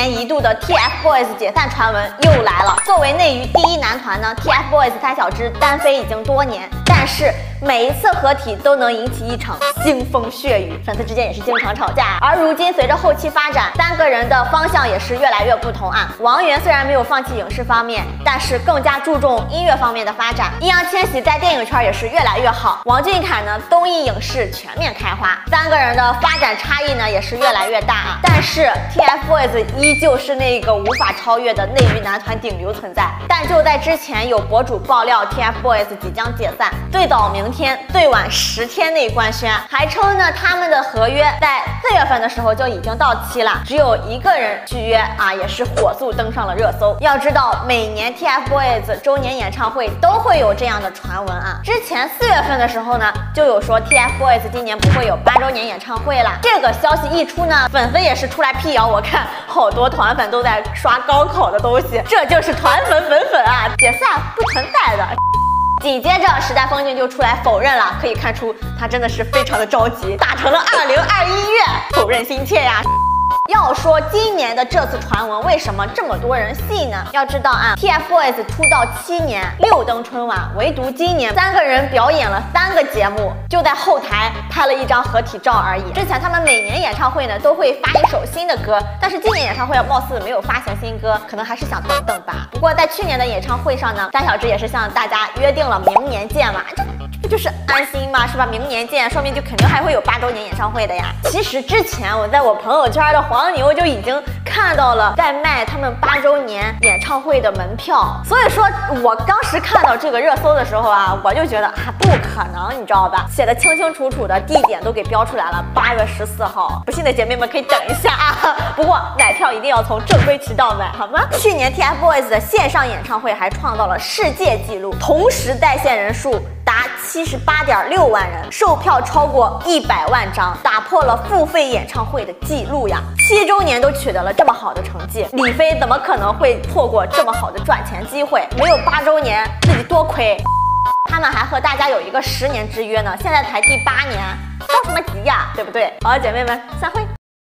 年一度的 TFBOYS 解散传闻又来了。作为内娱第一男团呢 ，TFBOYS 三小只单飞已经多年，但是每一次合体都能引起一场腥风血雨，粉丝之间也是经常吵架。而如今随着后期发展，三个人的方向也是越来越不同啊。王源虽然没有放弃影视方面，但是更加注重音乐方面的发展。易烊千玺在电影圈也是越来越好，王俊凯呢综艺影视全面开花，三个人的发展差异呢也是越来越大啊。但是 TFBOYS 依旧是那个无法超越的内娱男团顶流存在。但就在之前有博主爆料 TFBOYS 即将解散，最早明天，最晚10天内官宣，还称呢他们的合约在4月份的时候就已经到期了，只有一个人续约啊，也是火速登上了热搜。要知道每年 TFBOYS 周年演唱会都会有这样的传闻啊，之前4月份的时候呢就有说 TFBOYS 今年不会有8周年演唱会了。这个消息一出呢，粉丝也是出来辟谣，我看好多团粉都在刷高考的东西，这就是团粉啊，解散不存在的。紧接着时代峰峻就出来否认了，可以看出他真的是非常的着急，打成了2021月，否认心切呀。要说今年的这次传闻为什么这么多人信呢？要知道啊 ，TFBOYS 出道7年6登春晚，唯独今年3个人表演了3个节目，就在后台拍了一张合体照而已。之前他们每年演唱会呢都会发一首新的歌，但是今年演唱会貌似没有发行新歌，可能还是想等等吧。不过在去年的演唱会上呢，三小只也是向大家约定了明年见嘛，这不就是安心吗？是吧？明年见，说明就肯定还会有8周年演唱会的呀。其实之前我在我朋友圈的黄牛就已经看到了在卖他们8周年演唱会的门票，所以说我当时看到这个热搜的时候啊，我就觉得不可能，你知道吧？写的清清楚楚的，地点都给标出来了，8月14号。不信的姐妹们可以等一下啊。不过买票一定要从正规渠道买，好吗？去年 TFBOYS 的线上演唱会还创造了世界纪录，同时在线人数达78.6万人，售票超过100万张，打破了付费演唱会的记录呀！7周年都取得了这么好的成绩，李飞怎么可能会错过这么好的赚钱机会？没有8周年，自己多亏。他们还和大家有一个10年之约呢，现在才第8年，着什么急呀？对不对？好，姐妹们，散会。